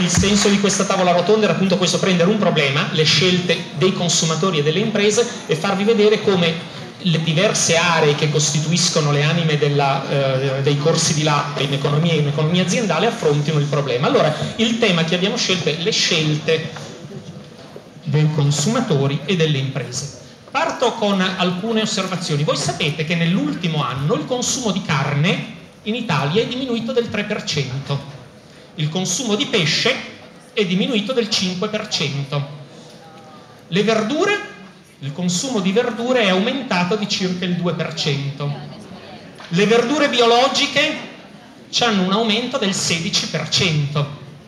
il senso di questa tavola rotonda era appunto questo: prendere un problema, le scelte dei consumatori e delle imprese, e farvi vedere come le diverse aree che costituiscono le anime dei corsi di latte in economia aziendale affrontino il problema. Allora, il tema che abbiamo scelto è le scelte dei consumatori e delle imprese. Parto con alcune osservazioni. Voi sapete che nell'ultimo anno il consumo di carne in Italia è diminuito del 3%, il consumo di pesce è diminuito del 5%, le verdure, il consumo di verdure è aumentato di circa il 2%, le verdure biologiche hanno un aumento del 16%,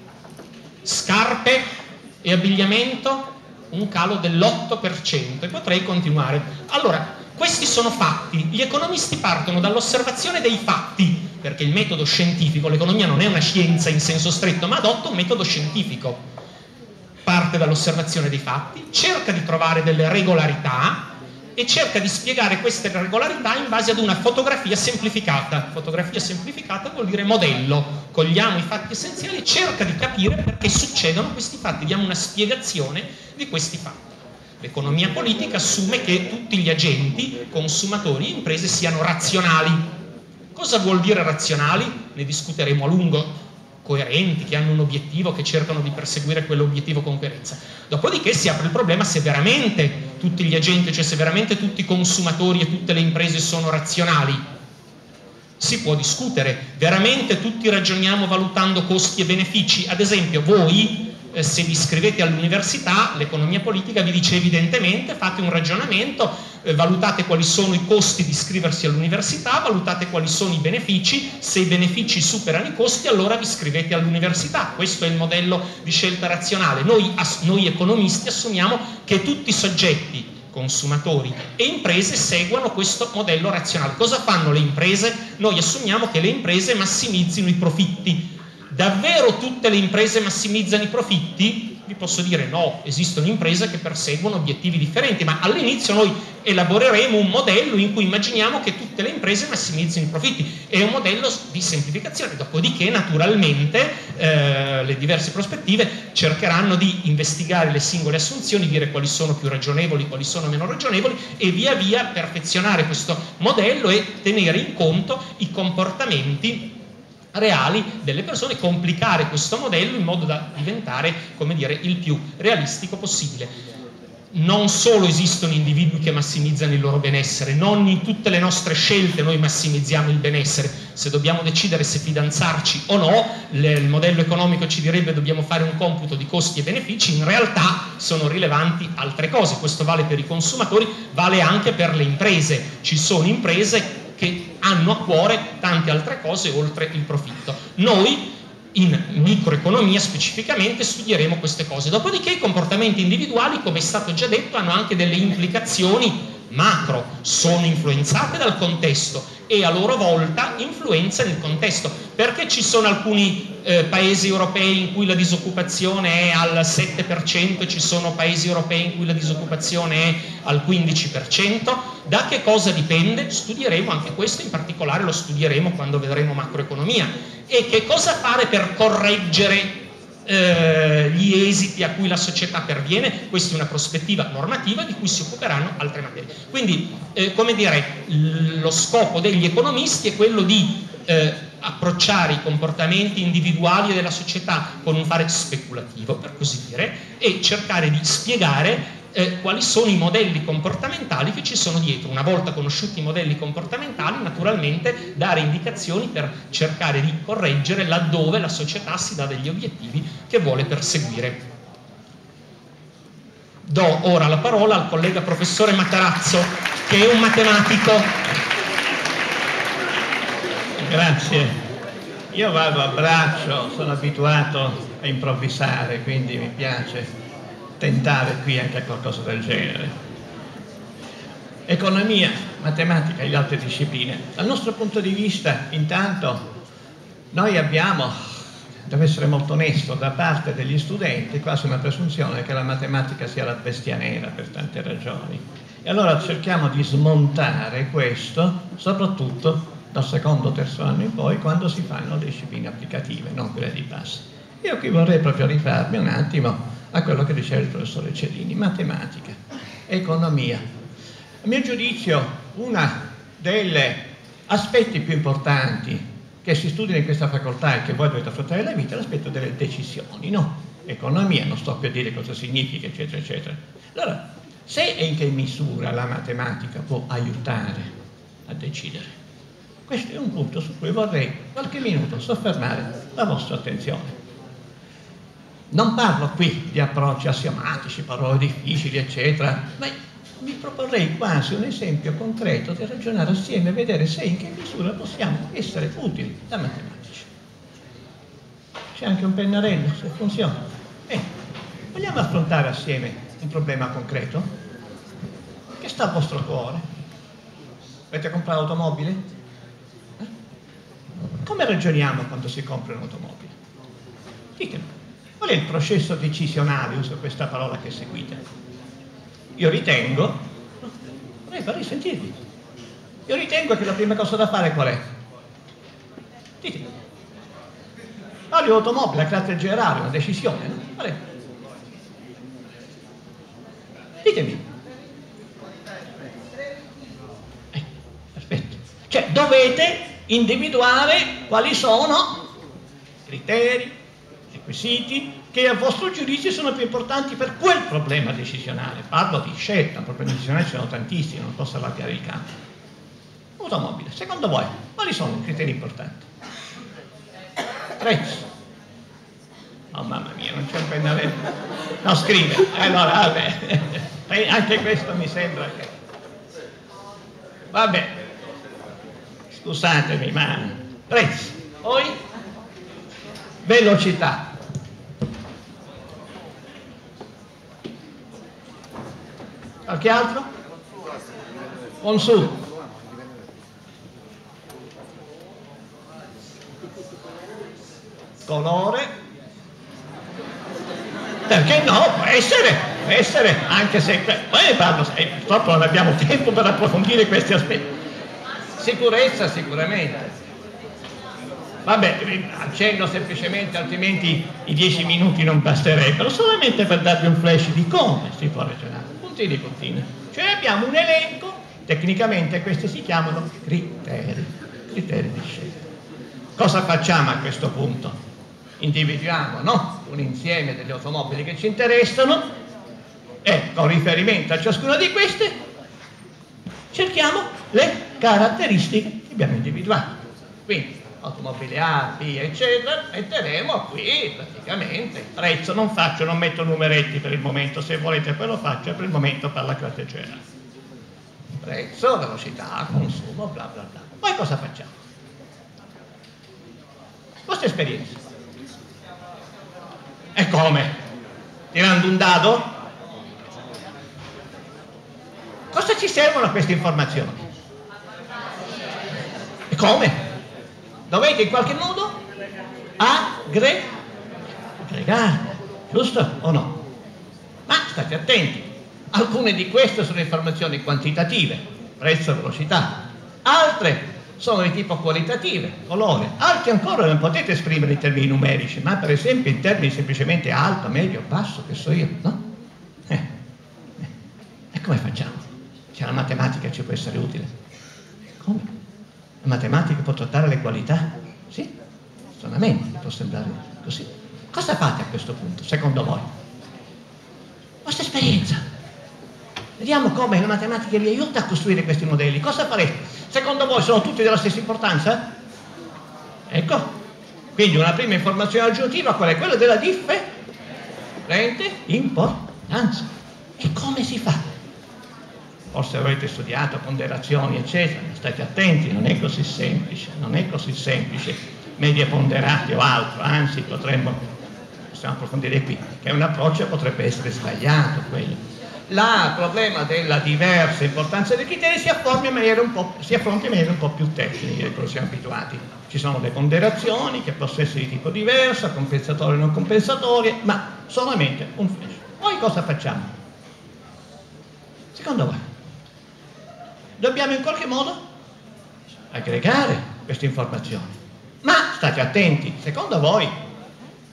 scarpe e abbigliamento un calo dell'8%, e potrei continuare. Allora, questi sono fatti. Gli economisti partono dall'osservazione dei fatti, perché il metodo scientifico, l'economia non è una scienza in senso stretto, ma adotta un metodo scientifico. Parte dall'osservazione dei fatti, cerca di trovare delle regolarità e cerca di spiegare queste regolarità in base ad una fotografia semplificata. Fotografia semplificata vuol dire modello. Cogliamo i fatti essenziali e cerca di capire perché succedono questi fatti, diamo una spiegazione di questi fatti. L'economia politica assume che tutti gli agenti, consumatori e imprese, siano razionali. Cosa vuol dire razionali? Ne discuteremo a lungo. Coerenti, che hanno un obiettivo, che cercano di perseguire quell'obiettivo con coerenza. Dopodiché si apre il problema se veramente tutti gli agenti, cioè se veramente tutti i consumatori e tutte le imprese sono razionali. Si può discutere. Veramente tutti ragioniamo valutando costi e benefici? Ad esempio, voi se vi iscrivete all'università, l'economia politica vi dice evidentemente: fate un ragionamento, valutate quali sono i costi di iscriversi all'università, valutate quali sono i benefici, se i benefici superano i costi allora vi iscrivete all'università. Questo è il modello di scelta razionale. Noi economisti assumiamo che tutti i soggetti, consumatori e imprese, seguano questo modello razionale. Cosa fanno le imprese? Noi assumiamo che le imprese massimizzino i profitti. Davvero tutte le imprese massimizzano i profitti? Vi posso dire no, esistono imprese che perseguono obiettivi differenti, ma all'inizio noi elaboreremo un modello in cui immaginiamo che tutte le imprese massimizzino i profitti. È un modello di semplificazione, dopodiché naturalmente le diverse prospettive cercheranno di investigare le singole assunzioni, dire quali sono più ragionevoli, quali sono meno ragionevoli, e via via perfezionare questo modello e tenere in conto i comportamenti reali delle persone, complicare questo modello in modo da diventare, come dire, il più realistico possibile. Non solo esistono individui che massimizzano il loro benessere, non in tutte le nostre scelte noi massimizziamo il benessere. Se dobbiamo decidere se fidanzarci o no, il modello economico ci direbbe dobbiamo fare un computo di costi e benefici, in realtà sono rilevanti altre cose. Questo vale per i consumatori, vale anche per le imprese. Ci sono imprese che hanno a cuore tante altre cose oltre il profitto. Noi in microeconomia specificamente studieremo queste cose. Dopodiché i comportamenti individuali, come è stato già detto, hanno anche delle implicazioni macro, sono influenzate dal contesto e a loro volta influenzano il contesto. Perché ci sono alcuni paesi europei in cui la disoccupazione è al 7% e ci sono paesi europei in cui la disoccupazione è al 15%? Da che cosa dipende? Studieremo anche questo, in particolare lo studieremo quando vedremo macroeconomia. E che cosa fare per correggere gli esiti a cui la società perviene? Questa è una prospettiva normativa di cui si occuperanno altre materie. Quindi, come dire, lo scopo degli economisti è quello di approcciare i comportamenti individuali della società con un fare speculativo, per così dire, e cercare di spiegare quali sono i modelli comportamentali che ci sono dietro. Una volta conosciuti i modelli comportamentali, naturalmente dare indicazioni per cercare di correggere laddove la società si dà degli obiettivi che vuole perseguire. Do ora la parola al collega professore Matarazzo, che è un matematico. Grazie. Io vado a braccio, sono abituato a improvvisare, quindi mi piace tentare qui anche qualcosa del genere. Economia, matematica e le altre discipline. Dal nostro punto di vista, intanto, noi abbiamo, devo essere molto onesto, da parte degli studenti quasi una presunzione che la matematica sia la bestia nera per tante ragioni. E allora cerchiamo di smontare questo, soprattutto dal secondo o terzo anno in poi, quando si fanno le discipline applicative, non quelle di base. Io qui vorrei proprio rifarmi un attimo a quello che diceva il professore Cellini: matematica, economia. A mio giudizio, uno degli aspetti più importanti che si studiano in questa facoltà e che voi dovete affrontare nella vita è l'aspetto delle decisioni, no? Economia, non sto più a dire cosa significa, eccetera, eccetera. Allora, se e in che misura la matematica può aiutare a decidere, questo è un punto su cui vorrei qualche minuto soffermare la vostra attenzione. Non parlo qui di approcci assiomatici, parole difficili, eccetera, ma vi proporrei quasi un esempio concreto di ragionare assieme e vedere se e in che misura possiamo essere utili da matematici. C'è anche un pennarello, se funziona. Vogliamo affrontare assieme un problema concreto che sta al vostro cuore. Avete comprato l'automobile? Come ragioniamo quando si compra un'automobile? Ditemi, qual è il processo decisionale, uso questa parola che seguite? Io ritengo, vorrei sentirvi, io ritengo che la prima cosa da fare qual è? Ditemi. Parli di automobile, a carattere generale, una decisione, no? Qual è? Ditemi. Perfetto. Cioè, dovete individuare quali sono i criteri, i requisiti che a vostro giudizio sono più importanti per quel problema decisionale. Parlo di scelta, problemi decisionali ce ne sono tantissimi, non posso allargare il campo. Automobile, secondo voi, quali sono i criteri importanti? Prezzo. Oh mamma mia, non c'è un pennarello. No, scrive. Allora, vabbè. Anche questo mi sembra che... Vabbè. Scusatemi, ma... Prezzo. Poi? Velocità. Qualche altro? Consumo. Colore. Perché no? Può essere, anche se poi parlo, purtroppo non abbiamo tempo per approfondire questi aspetti. Sicurezza, sicuramente. Vabbè, accenno semplicemente, altrimenti i 10 minuti non basterebbero, solamente per darvi un flash di come si può ragionare. Puntini puntini. Cioè abbiamo un elenco, tecnicamente questi si chiamano criteri di scelta. Cosa facciamo a questo punto? Individuiamo, no? Un insieme delle automobili che ci interessano e con riferimento a ciascuna di queste cerchiamo le caratteristiche che abbiamo individuato. Quindi automobile A, B, eccetera, metteremo qui praticamente il prezzo. Non metto numeretti per il momento, se volete poi lo faccio, per il momento per la classe generale. Prezzo, velocità, consumo, bla bla bla. Poi cosa facciamo? Vostra esperienza. E come? Tirando un dado? Cosa ci servono queste informazioni? E come? Dovete in qualche modo aggregare, giusto o no? Ma state attenti, alcune di queste sono informazioni quantitative, prezzo e velocità, altre sono di tipo qualitative, colore, altri ancora non potete esprimere in termini numerici, ma per esempio in termini semplicemente alto, medio, basso, che so io, no? E come facciamo? Cioè la matematica ci può essere utile. Come? La matematica può trattare le qualità? Sì, stranamente può sembrare così. Cosa fate a questo punto, secondo voi? Vostra esperienza. Vediamo come la matematica vi aiuta a costruire questi modelli. Cosa farete? Secondo voi sono tutti della stessa importanza? Ecco. Quindi una prima informazione aggiuntiva qual è? Quella della differente importanza. E come si fa? Forse avete studiato ponderazioni, eccetera, ma state attenti, non è così semplice, medie ponderate o altro, anzi possiamo approfondire qui, che un approccio potrebbe essere sbagliato quello. Il problema della diversa importanza dei criteri si affronta in maniera un po' più tecnica, quello siamo abituati. Ci sono le ponderazioni che possono essere di tipo diverso, compensatorie o non compensatorie, ma solamente un flash. Poi cosa facciamo? Secondo voi? Dobbiamo in qualche modo aggregare queste informazioni. Ma state attenti, secondo voi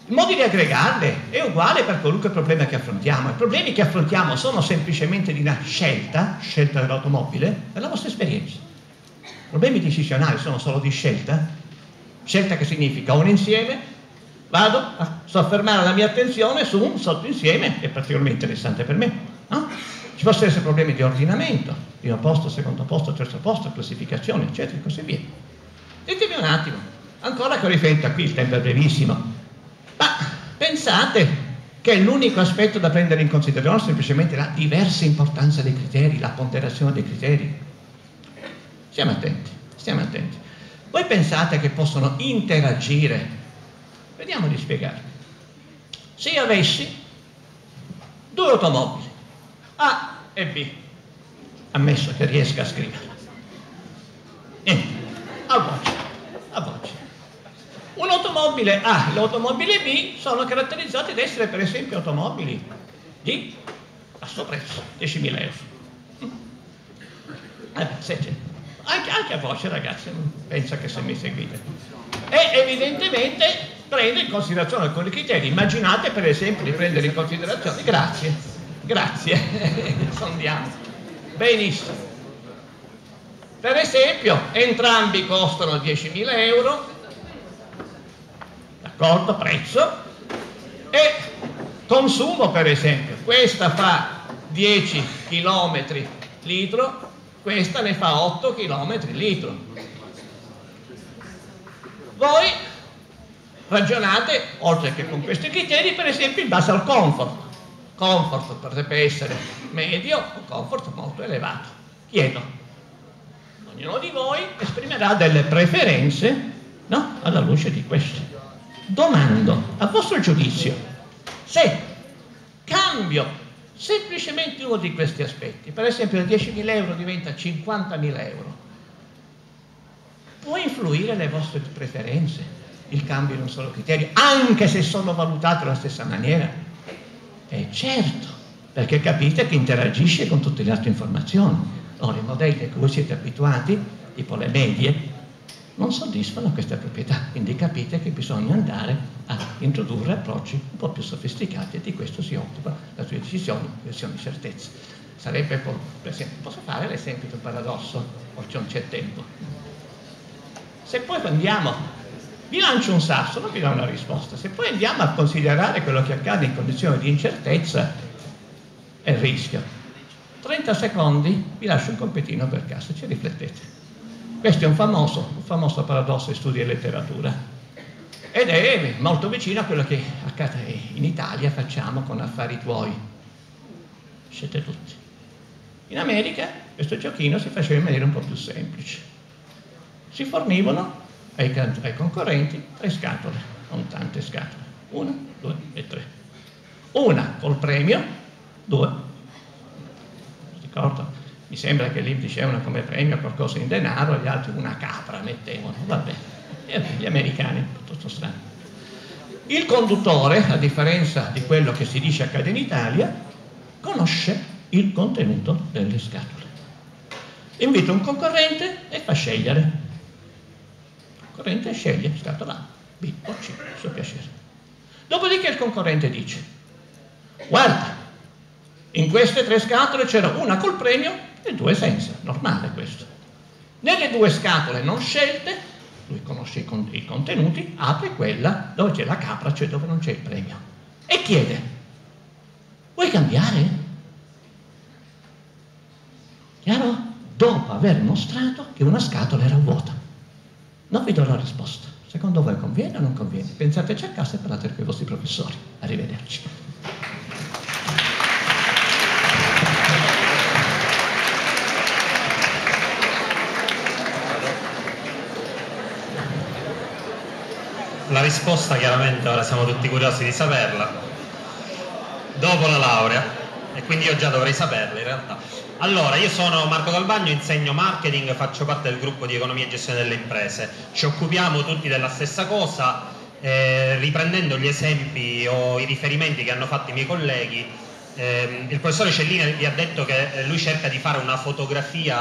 I modi di aggregarle è uguale per qualunque problema che affrontiamo. I problemi che affrontiamo sono semplicemente di una scelta dell'automobile, per la vostra esperienza. I problemi decisionali sono solo di scelta. Scelta che significa un insieme, vado a soffermare la mia attenzione su un sottoinsieme, è particolarmente interessante per me, no? Ci possono essere problemi di ordinamento, primo posto, secondo posto, terzo posto, classificazione, eccetera, e così via. Ditemi un attimo, ancora che ho rifletto, qui il tempo è brevissimo, ma pensate che l'unico aspetto da prendere in considerazione è semplicemente la diversa importanza dei criteri, la ponderazione dei criteri? Stiamo attenti, stiamo attenti. Voi pensate che possono interagire? Vediamo di spiegarvi. Se io avessi due automobili, A e B, ammesso che riesca a scriverla, a voce, a voce. Un'automobile A e l'automobile B sono caratterizzati da essere per esempio automobili di basso prezzo, 10.000 euro. Anche a voce, ragazzi, non penso che se mi seguite. E evidentemente prende in considerazione alcuni criteri. Immaginate per esempio di prendere in considerazione, grazie, sondiamo, benissimo. Per esempio, entrambi costano 10.000 euro, d'accordo, prezzo, e consumo per esempio, questa fa 10 km litro, questa ne fa 8 km litro. Voi ragionate, oltre che con questi criteri, per esempio in base al comfort. Comfort potrebbe essere medio o comfort molto elevato. Chiedo, ognuno di voi esprimerà delle preferenze, no? Alla luce di questo. Domando, a vostro giudizio, se cambio semplicemente uno di questi aspetti, per esempio da 10.000 euro diventa 50.000 euro, può influire le vostre preferenze il cambio di un solo criterio, anche se sono valutate alla stessa maniera? Certo, perché capite che interagisce con tutte le altre informazioni. Ora, i modelli a cui siete abituati, tipo le medie, non soddisfano queste proprietà, quindi capite che bisogna andare a introdurre approcci un po' più sofisticati, e di questo si occupa la sua decisione, questione di certezza. Sarebbe, per esempio, posso fare l'esempio di un paradosso, o non c'è tempo. Se poi andiamo, vi lancio un sasso, non vi do una risposta, se poi andiamo a considerare quello che accade in condizioni di incertezza, è il rischio. 30 secondi, vi lascio un compitino per caso, ci riflettete. Questo è un famoso paradosso di studi e letteratura, ed è molto vicino a quello che accade in Italia, facciamo con Affari Tuoi. Siete tutti. In America questo giochino si faceva in maniera un po' più semplice. Si fornivano ai concorrenti 3 scatole, non tante scatole, 1, 2 e 3. Una col premio, 2. Ricordo? Mi sembra che lì dicevano come premio qualcosa in denaro, gli altri una capra mettevano, vabbè, gli americani, piuttosto strano. Il conduttore, a differenza di quello che si dice accade in Italia, conosce il contenuto delle scatole. Invita un concorrente e fa scegliere. Il concorrente sceglie scatola A, B o C, a suo piacere. Dopodiché il concorrente dice, guarda, in queste 3 scatole c'era una col premio e 2 senza, normale questo. Nelle 2 scatole non scelte, lui conosce i contenuti, apre quella dove c'è la capra, cioè dove non c'è il premio, e chiede, vuoi cambiare? Chiaro? Dopo aver mostrato che una scatola era vuota. Non vi do la risposta. Secondo voi conviene o non conviene? Pensateci a casa e parlate con i vostri professori. Arrivederci. La risposta chiaramente ora siamo tutti curiosi di saperla. Dopo la laurea, e quindi io già dovrei saperla in realtà. Allora, io sono Marco Calvagno, insegno marketing, faccio parte del gruppo di economia e gestione delle imprese. Ci occupiamo tutti della stessa cosa, riprendendo gli esempi o i riferimenti che hanno fatto i miei colleghi. Il professore Cellini vi ha detto che lui cerca di fare una fotografia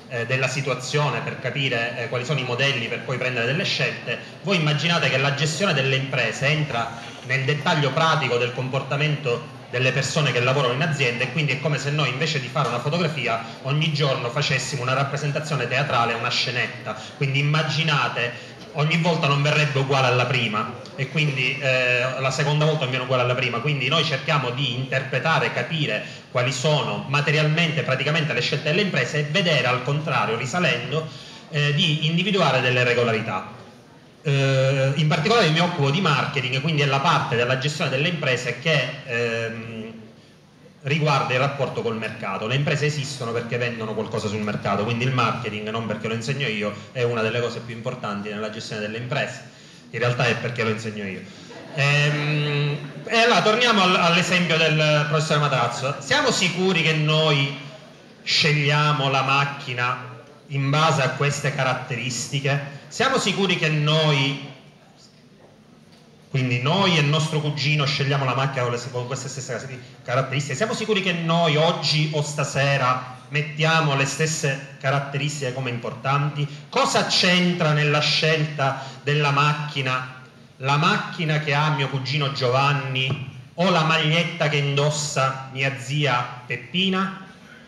della situazione per capire quali sono i modelli per poi prendere delle scelte, voi immaginate che la gestione delle imprese entra nel dettaglio pratico del comportamento delle persone che lavorano in azienda, e quindi è come se noi invece di fare una fotografia ogni giorno facessimo una rappresentazione teatrale, una scenetta. Quindi immaginate, ogni volta non verrebbe uguale alla prima, e quindi la seconda volta non viene uguale alla prima, quindi noi cerchiamo di interpretare, capire quali sono materialmente, praticamente le scelte delle imprese, e vedere al contrario, risalendo, di individuare delle regolarità. In particolare mi occupo di marketing, quindi è la parte della gestione delle imprese che riguarda il rapporto col mercato. Le imprese esistono perché vendono qualcosa sul mercato, quindi il marketing, non perché lo insegno io, è una delle cose più importanti nella gestione delle imprese. In realtà è perché lo insegno io. E allora torniamo all'esempio del professore Matarazzo. Siamo sicuri che noi scegliamo la macchina in base a queste caratteristiche? Siamo sicuri che noi, quindi noi e il nostro cugino, scegliamo la macchina con queste stesse caratteristiche? Siamo sicuri che noi oggi o stasera mettiamo le stesse caratteristiche come importanti? Cosa c'entra nella scelta della macchina la macchina che ha mio cugino Giovanni o la maglietta che indossa mia zia Peppina?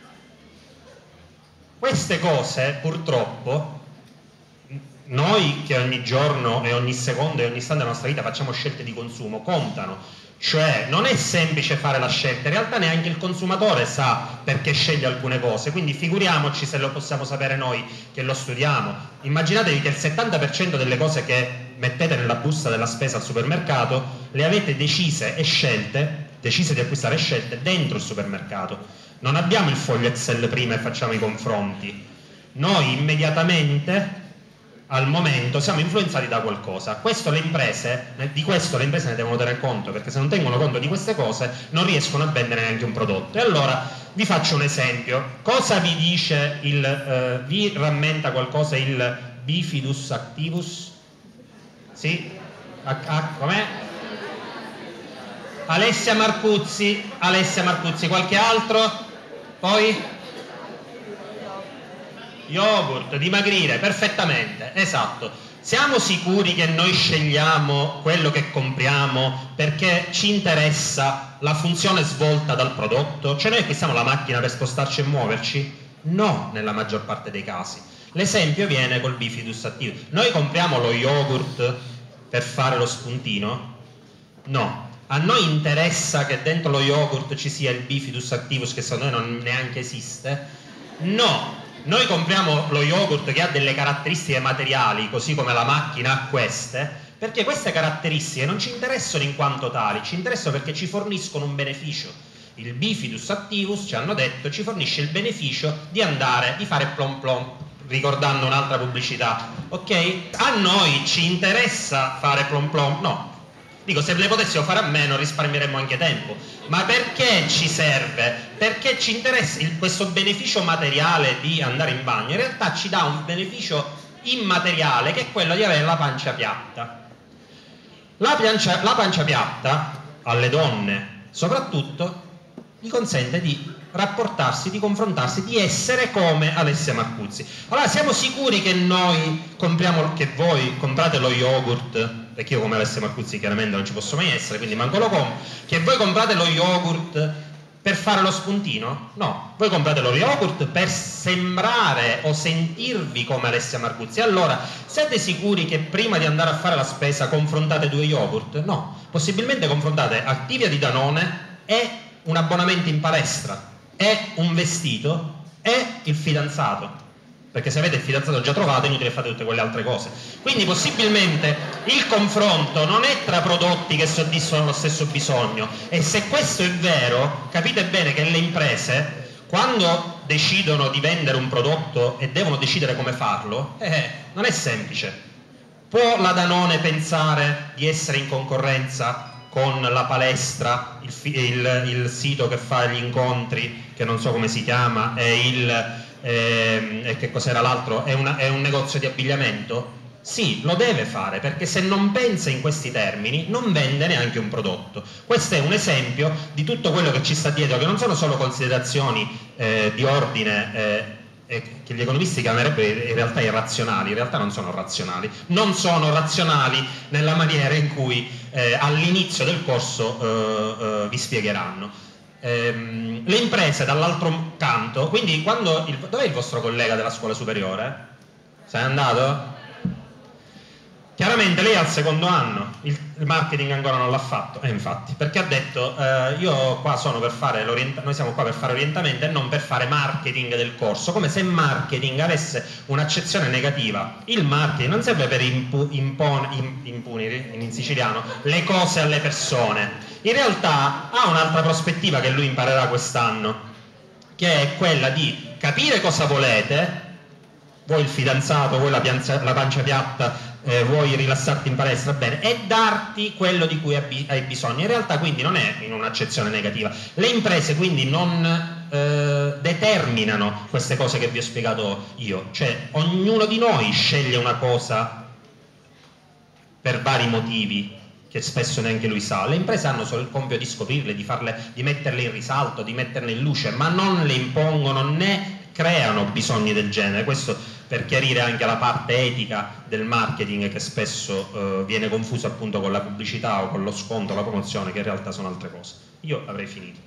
Queste cose purtroppo noi che ogni giorno e ogni secondo e ogni istante della nostra vita facciamo scelte di consumo contano, cioè non è semplice fare la scelta, in realtà neanche il consumatore sa perché sceglie alcune cose, quindi figuriamoci se lo possiamo sapere noi che lo studiamo. Immaginatevi che il 70% delle cose che mettete nella busta della spesa al supermercato le avete decise e scelte, decise di acquistare e scelte dentro il supermercato. Non abbiamo il foglio Excel prima e facciamo i confronti, noi immediatamente al momento siamo influenzati da qualcosa. Di questo le imprese ne devono tener conto, perché se non tengono conto di queste cose non riescono a vendere neanche un prodotto. E allora vi faccio un esempio. Cosa vi dice vi rammenta qualcosa il bifidus activus? Sì? Com'è? Alessia Marcuzzi, qualche altro? Poi? Yogurt, dimagrire, perfettamente, esatto. Siamo sicuri che noi scegliamo quello che compriamo perché ci interessa la funzione svolta dal prodotto? Cioè noi acquistiamo la macchina per spostarci e muoverci? No, nella maggior parte dei casi. L'esempio viene col bifidus attivus. Noi compriamo lo yogurt per fare lo spuntino? No. A noi interessa che dentro lo yogurt ci sia il bifidus activus, che secondo noi non neanche esiste? No. Noi compriamo lo yogurt che ha delle caratteristiche materiali, così come la macchina ha queste, perché queste caratteristiche non ci interessano in quanto tali, ci interessano perché ci forniscono un beneficio. Il bifidus activus, ci hanno detto, ci fornisce il beneficio di fare plom plom, ricordando un'altra pubblicità, ok? A noi ci interessa fare plom plom? No. Dico, se ne potessimo fare a meno risparmieremmo anche tempo. Ma perché ci serve? Perché ci interessa questo beneficio materiale di andare in bagno. In realtà ci dà un beneficio immateriale, che è quello di avere la pancia piatta. La pancia piatta, alle donne soprattutto, gli consente di rapportarsi, di confrontarsi, di essere come Alessia Marcuzzi. Allora siamo sicuri che che voi comprate lo yogurt, perché io come Alessia Marcuzzi chiaramente non ci posso mai essere, quindi manco lo compro, che voi comprate lo yogurt per fare lo spuntino? No, voi comprate lo yogurt per sembrare o sentirvi come Alessia Marcuzzi. Allora, siete sicuri che prima di andare a fare la spesa confrontate due yogurt? No, possibilmente confrontate Activia di Danone e un abbonamento in palestra, e un vestito e il fidanzato, perché se avete il fidanzato già trovato è inutile fare tutte quelle altre cose. Quindi possibilmente il confronto non è tra prodotti che soddisfano lo stesso bisogno, e se questo è vero, capite bene che le imprese, quando decidono di vendere un prodotto e devono decidere come farlo, non è semplice. Può la Danone pensare di essere in concorrenza con la palestra, il sito che fa gli incontri, che non so come si chiama, e che cos'era l'altro, è un negozio di abbigliamento? Sì, lo deve fare, perché se non pensa in questi termini non vende neanche un prodotto. Questo è un esempio di tutto quello che ci sta dietro, che non sono solo considerazioni di ordine che gli economisti chiamerebbero in realtà irrazionali, in realtà non sono razionali, non sono razionali nella maniera in cui all'inizio del corso vi spiegheranno. Le imprese dall'altro canto, quindi quando dov'è il vostro collega della scuola superiore? Se n'è andato? Chiaramente lei è al secondo anno, il marketing ancora non l'ha fatto, infatti, perché ha detto io qua sono per fare noi siamo qua per fare orientamento e non per fare marketing del corso, come se marketing avesse un'accezione negativa. Il marketing non serve per impunire, in siciliano, le cose alle persone. In realtà ha un'altra prospettiva che lui imparerà quest'anno, che è quella di capire cosa volete, vuoi il fidanzato, vuoi la pancia piatta, vuoi rilassarti in palestra, bene, e darti quello di cui hai bisogno. In realtà quindi non è in un'accezione negativa. Le imprese quindi non determinano queste cose che vi ho spiegato io, cioè ognuno di noi sceglie una cosa per vari motivi che spesso neanche lui sa. Le imprese hanno solo il compito di scoprirle, di metterle in risalto, di metterle in luce, ma non le impongono né creano bisogni del genere. Questo per chiarire anche la parte etica del marketing, che spesso viene confusa appunto con la pubblicità o con lo sconto, la promozione, che in realtà sono altre cose. Io avrei finito.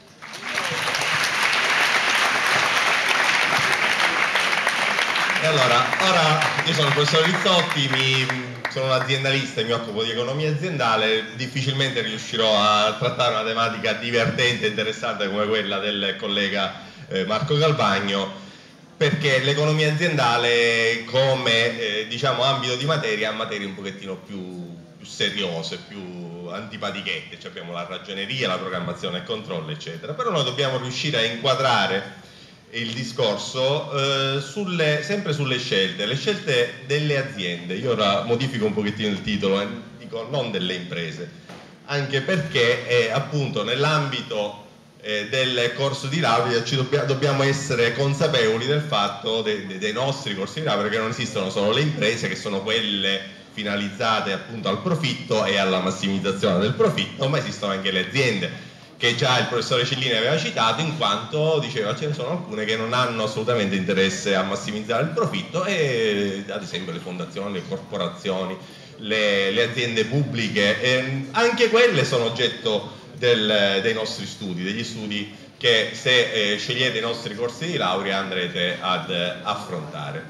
E allora, ora io sono il professor Rizzotti, sono un aziendalista e mi occupo di economia aziendale. Difficilmente riuscirò a trattare una tematica divertente e interessante come quella del collega Marco Galvagno, perché l'economia aziendale come diciamo ambito di materia ha materie un pochettino più seriose, più antipatichette, cioè abbiamo la ragioneria, la programmazione e il controllo eccetera, però noi dobbiamo riuscire a inquadrare il discorso sempre sulle scelte, le scelte delle aziende. Io ora modifico un pochettino il titolo e dico non delle imprese, anche perché appunto nell'ambito del corso di laurea dobbiamo essere consapevoli del fatto dei nostri corsi di laurea, che non esistono solo le imprese, che sono quelle finalizzate appunto al profitto e alla massimizzazione del profitto, ma esistono anche le aziende, che già il professore Cellini aveva citato, in quanto diceva ce ne sono alcune che non hanno assolutamente interesse a massimizzare il profitto, e ad esempio le fondazioni, le corporazioni, le aziende pubbliche, anche quelle sono oggetto dei nostri studi, degli studi che se scegliete i nostri corsi di laurea andrete ad affrontare.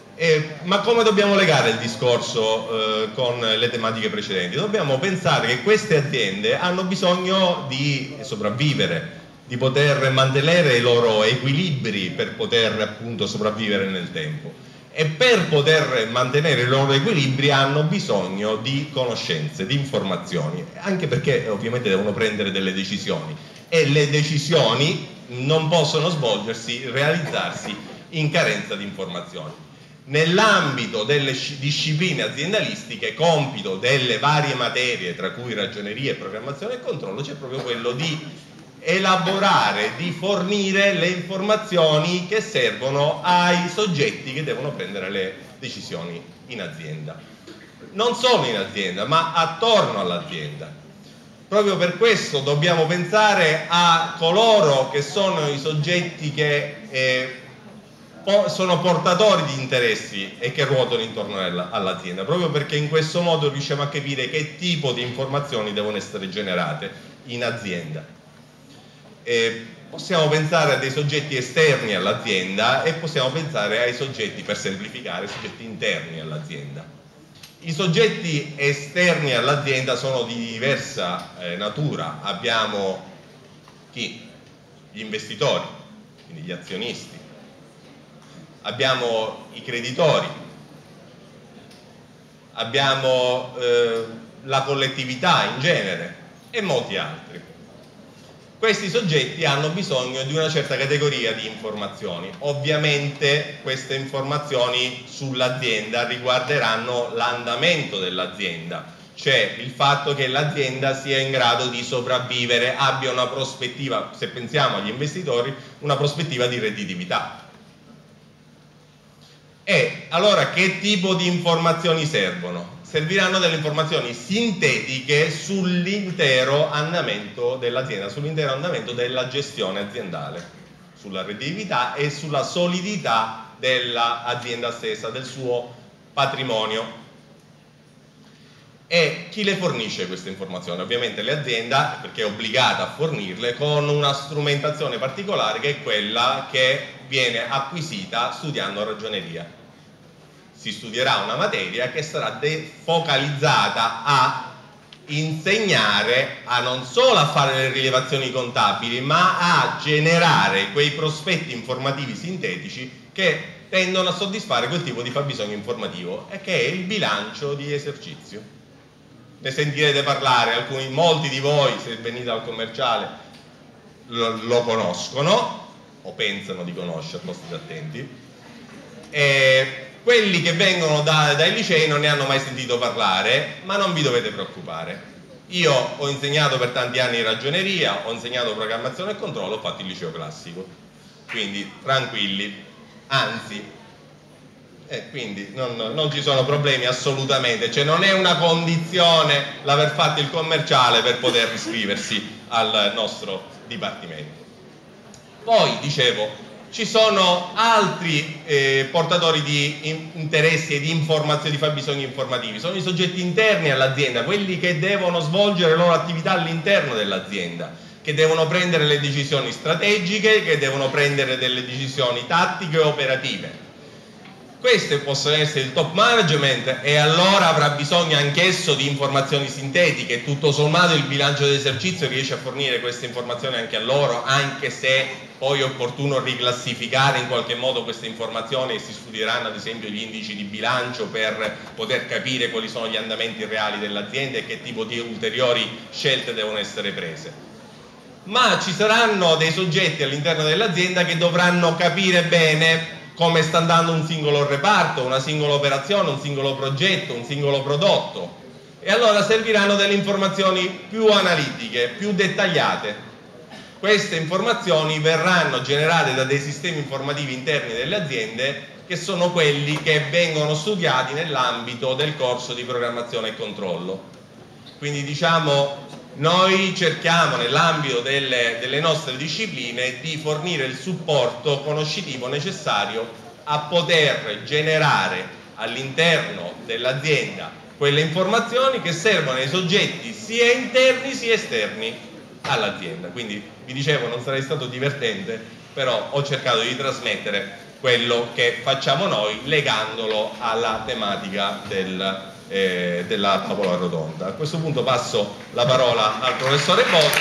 Ma come dobbiamo legare il discorso con le tematiche precedenti? Dobbiamo pensare che queste aziende hanno bisogno di sopravvivere, di poter mantenere i loro equilibri per poter appunto sopravvivere nel tempo, e per poter mantenere i loro equilibri hanno bisogno di conoscenze, di informazioni, anche perché ovviamente devono prendere delle decisioni, e le decisioni non possono realizzarsi in carenza di informazioni. Nell'ambito delle discipline aziendalistiche, compito delle varie materie, tra cui ragioneria, programmazione e controllo, c'è proprio quello di elaborare, di fornire le informazioni che servono ai soggetti che devono prendere le decisioni in azienda. Non solo in azienda, ma attorno all'azienda. Proprio per questo dobbiamo pensare a coloro che sono i soggetti che sono portatori di interessi e che ruotano intorno all'azienda, proprio perché in questo modo riusciamo a capire che tipo di informazioni devono essere generate in azienda. Possiamo pensare a dei soggetti esterni all'azienda e possiamo pensare ai soggetti, per semplificare, soggetti interni all'azienda. I soggetti esterni all'azienda sono di diversa natura. Abbiamo chi? Gli investitori, quindi gli azionisti, abbiamo i creditori, abbiamo la collettività in genere e molti altri. Questi soggetti hanno bisogno di una certa categoria di informazioni. Ovviamente queste informazioni sull'azienda riguarderanno l'andamento dell'azienda, cioè il fatto che l'azienda sia in grado di sopravvivere, abbia una prospettiva, se pensiamo agli investitori, una prospettiva di redditività. E allora che tipo di informazioni servono? Serviranno delle informazioni sintetiche sull'intero andamento dell'azienda, sull'intero andamento della gestione aziendale. sulla redditività e sulla solidità dell'azienda stessa, del suo patrimonio. E chi le fornisce queste informazioni? Ovviamente l'azienda, perché è obbligata a fornirle con una strumentazione particolare, che è quella che viene acquisita studiando ragioneria. Si studierà una materia che sarà focalizzata a insegnare a non solo a fare le rilevazioni contabili, ma a generare quei prospetti informativi sintetici che tendono a soddisfare quel tipo di fabbisogno informativo, e che è il bilancio di esercizio. Ne sentirete parlare, molti di voi, se venite dal commerciale, lo conoscono o pensano di conoscerlo, state attenti, e quelli che vengono dai licei non ne hanno mai sentito parlare, ma non vi dovete preoccupare. Io ho insegnato per tanti anni ragioneria, ho insegnato programmazione e controllo, ho fatto il liceo classico, quindi tranquilli, anzi, quindi non ci sono problemi assolutamente, cioè non è una condizione l'aver fatto il commerciale per poter iscriversi al nostro dipartimento. Poi, dicevo, ci sono altri portatori di interessi e di informazioni, di fabbisogni informativi, sono i soggetti interni all'azienda, quelli che devono svolgere le loro attività all'interno dell'azienda, che devono prendere le decisioni strategiche, che devono prendere delle decisioni tattiche e operative. Queste possono essere il top management, e allora avrà bisogno anch'esso di informazioni sintetiche. Tutto sommato il bilancio d'esercizio riesce a fornire queste informazioni anche a loro, anche se poi è opportuno riclassificare in qualche modo queste informazioni, e si studieranno ad esempio gli indici di bilancio per poter capire quali sono gli andamenti reali dell'azienda e che tipo di ulteriori scelte devono essere prese. Ma ci saranno dei soggetti all'interno dell'azienda che dovranno capire bene come sta andando un singolo reparto, una singola operazione, un singolo progetto, un singolo prodotto, e allora serviranno delle informazioni più analitiche, più dettagliate. Queste informazioni verranno generate da dei sistemi informativi interni delle aziende, che sono quelli che vengono studiati nell'ambito del corso di programmazione e controllo. Quindi diciamo, noi cerchiamo nell'ambito delle nostre discipline di fornire il supporto conoscitivo necessario a poter generare all'interno dell'azienda quelle informazioni che servono ai soggetti sia interni sia esterni all'azienda. Quindi vi dicevo, non sarei stato divertente, però ho cercato di trasmettere quello che facciamo noi legandolo alla tematica della tavola rotonda. A questo punto passo la parola al professore Botta.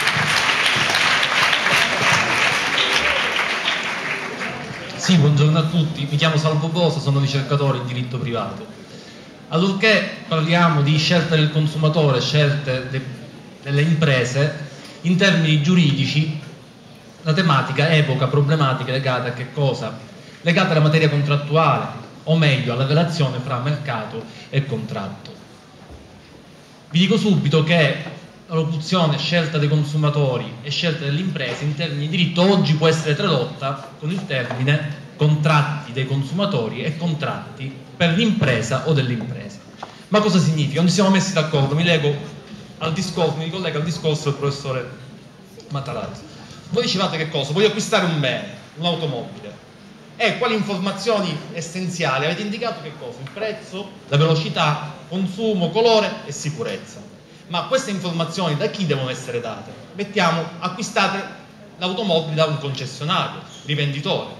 Sì, buongiorno a tutti, mi chiamo Salvo Bosa, sono ricercatore in diritto privato. Allorché parliamo di scelte del consumatore, scelte delle imprese, in termini giuridici la tematica evoca problematiche legate a che cosa? Legate alla materia contrattuale, o meglio alla relazione fra mercato e contratto. Vi dico subito che la locuzione scelta dei consumatori e scelta delle imprese in termini di diritto oggi può essere tradotta con il termine contratti dei consumatori e contratti per l'impresa o delle imprese. Ma cosa significa? Non ci siamo messi d'accordo, mi ricollego al discorso del professore Matarazzo. Voi dicevate che cosa? Voglio acquistare un bene, un'automobile. E quali informazioni essenziali? Avete indicato che cosa? Il prezzo, la velocità, consumo, colore e sicurezza. Ma queste informazioni da chi devono essere date? Mettiamo, acquistate l'automobile da un concessionario, rivenditore.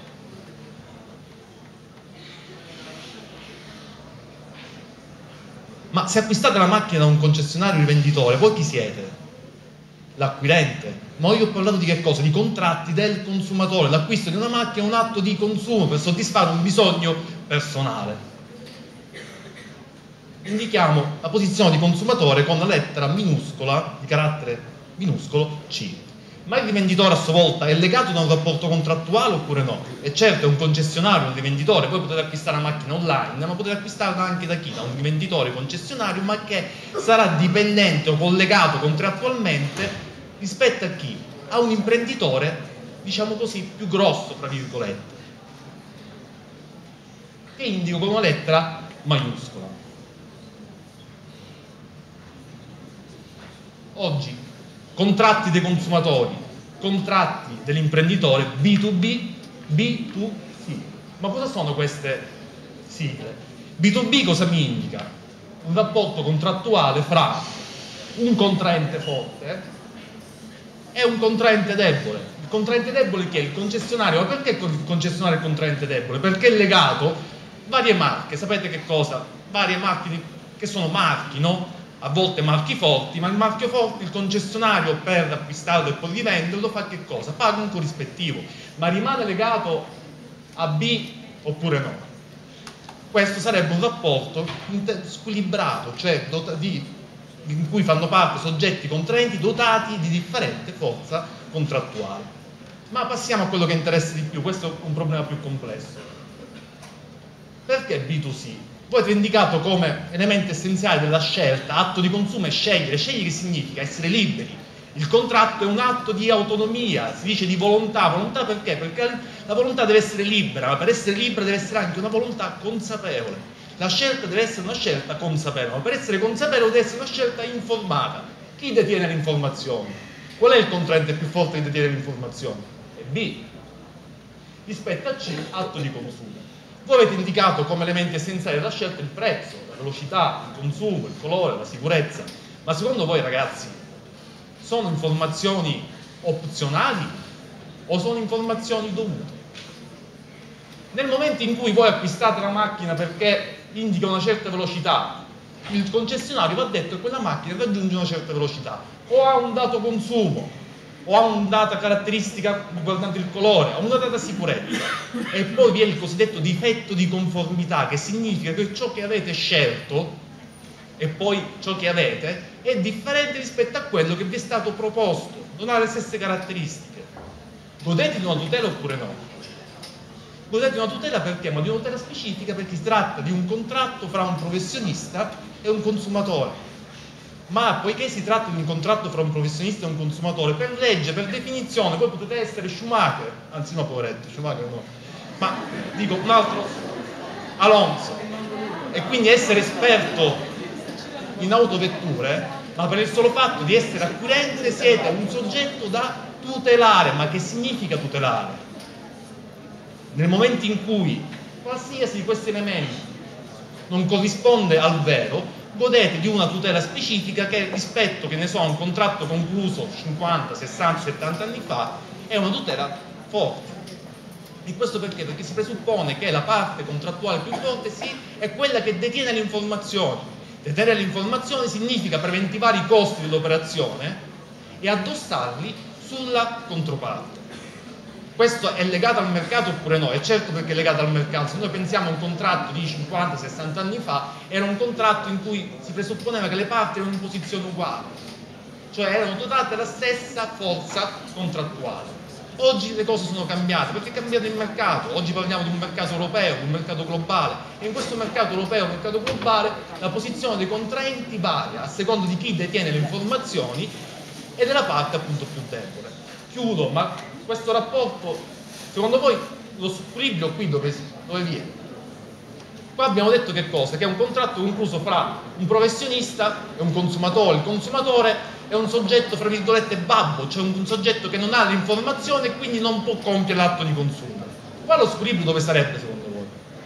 Ma se acquistate la macchina da un concessionario rivenditore, voi chi siete? L'acquirente. Ma io ho parlato di che cosa? Di contratti del consumatore. L'acquisto di una macchina è un atto di consumo per soddisfare un bisogno personale. Indichiamo la posizione di consumatore con la lettera minuscola, di carattere minuscolo, C. Ma il rivenditore a sua volta è legato da un rapporto contrattuale oppure no? E certo è un concessionario, un rivenditore, voi potete acquistare la macchina online, ma potete acquistarla anche da chi? Da un rivenditore concessionario, ma che sarà dipendente o collegato contrattualmente rispetto a chi? A un imprenditore, diciamo così, più grosso, tra virgolette, che indico con una lettera maiuscola. Oggi, contratti dei consumatori, contratti dell'imprenditore B2B, B2C. Ma cosa sono queste sigle? B2B cosa significa? Un rapporto contrattuale fra un contraente forte e un contraente debole. Il contraente debole chi è? Il concessionario. Ma perché il concessionario è il contraente debole? Perché è legato a varie marche. Sapete che cosa? Varie marche che sono marchi, no? A volte marchi forti, ma il marchio forte, il concessionario per acquistarlo e poi rivenderlo fa che cosa? Paga un corrispettivo, ma rimane legato a B oppure no? Questo sarebbe un rapporto squilibrato, cioè in cui fanno parte soggetti contraenti dotati di differente forza contrattuale. Ma passiamo a quello che interessa di più, questo è un problema più complesso. Perché B2C? Voi avete indicato come elemento essenziale della scelta, atto di consumo è scegliere. Scegliere che significa? Essere liberi. Il contratto è un atto di autonomia, si dice di volontà. Volontà perché? Perché la volontà deve essere libera, ma per essere libera deve essere anche una volontà consapevole. La scelta deve essere una scelta consapevole, ma per essere consapevole deve essere una scelta informata. Chi detiene le informazioni? Qual è il contraente più forte che detiene le informazioni? È B. Rispetto a C, atto di consumo. Voi avete indicato come elementi essenziali della scelta il prezzo, la velocità, il consumo, il colore, la sicurezza. Ma secondo voi, ragazzi, sono informazioni opzionali o sono informazioni dovute? Nel momento in cui voi acquistate la macchina perché indica una certa velocità, il concessionario va detto che quella macchina raggiunge una certa velocità, o ha un dato consumo, o ha una data caratteristica riguardante il colore, ha una data sicurezza, e poi vi è il cosiddetto difetto di conformità, che significa che ciò che avete scelto e poi ciò che avete è differente rispetto a quello che vi è stato proposto, non ha le stesse caratteristiche. Godete di una tutela oppure no? Godete di una tutela perché? Ma di una tutela specifica, perché si tratta di un contratto fra un professionista e un consumatore. Ma poiché si tratta di un contratto fra un professionista e un consumatore, per legge, per definizione, voi potete essere Schumacher, anzi no, poveretto, Schumacher no, ma dico un altro, Alonso, e quindi essere esperto in autovetture, ma per il solo fatto di essere acquirente siete un soggetto da tutelare. Ma che significa tutelare? Nel momento in cui qualsiasi di questi elementi non corrisponde al vero, godete di una tutela specifica che rispetto, che ne so, a un contratto concluso 50, 60, 70 anni fa è una tutela forte. E questo perché? Perché si presuppone che la parte contrattuale più forte è quella che detiene le informazioni. Detenere le informazioni significa preventivare i costi dell'operazione e addossarli sulla controparte. Questo è legato al mercato oppure no? È certo perché è legato al mercato. Se noi pensiamo a un contratto di 50-60 anni fa, era un contratto in cui si presupponeva che le parti erano in posizione uguale, cioè erano dotate della stessa forza contrattuale. Oggi le cose sono cambiate, perché è cambiato il mercato. Oggi parliamo di un mercato europeo, di un mercato globale, e in questo mercato europeo, un mercato globale, la posizione dei contraenti varia a seconda di chi detiene le informazioni e della parte appunto più debole. Chiudo, ma questo rapporto, secondo voi, lo squilibrio qui dove viene? Qua abbiamo detto che cosa? Che è un contratto concluso fra un professionista e un consumatore. Il consumatore è un soggetto, fra virgolette, babbo, cioè un soggetto che non ha l'informazione e quindi non può compiere l'atto di consumo. Qua lo squilibrio dove sarebbe secondo voi?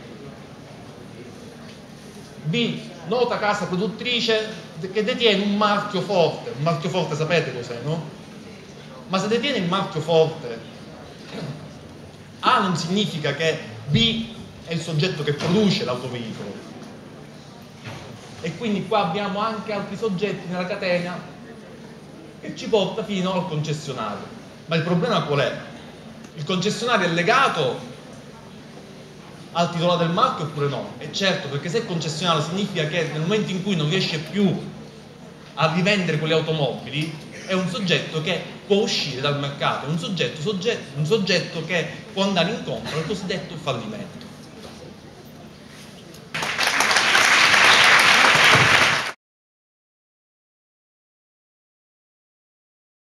B, nota casa produttrice che detiene un marchio forte. Un marchio forte sapete cos'è, no? Ma se detiene il marchio forte, A non significa che B è il soggetto che produce l'autoveicolo. E quindi qua abbiamo anche altri soggetti nella catena che ci porta fino al concessionario. Ma il problema qual è? Il concessionario è legato al titolare del marchio oppure no? E certo, perché se è concessionario significa che nel momento in cui non riesce più a rivendere quelle automobili, è un soggetto che può uscire dal mercato, è un soggetto che può andare incontro al cosiddetto fallimento.